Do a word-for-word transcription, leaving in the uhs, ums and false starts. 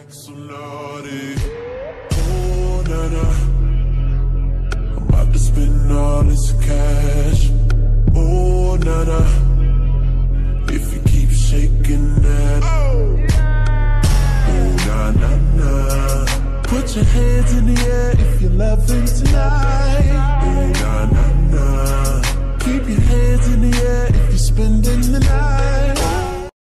so naughty. Oh, na na, I'm about to spend all this cash. Oh, na na, if you keep shaking that. Oh, na na na, put your hands in the air if you're loving tonight. Oh, na na na, keep your hands in the air if you're spending the night.